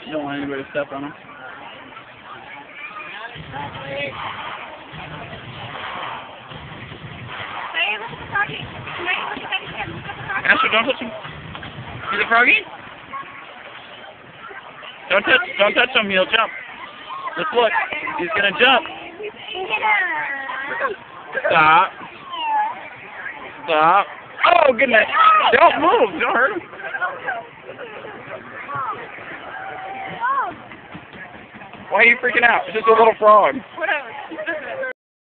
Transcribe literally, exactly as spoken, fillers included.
You don't want anybody to step on him. Asher, don't touch him. He's a froggy? Don't touch, don't touch him, he'll jump. Let's look. He's gonna jump. Stop. Stop. Oh, goodness. Don't move. Don't hurt him. Why are you freaking out? It's just a little frog. Whatever.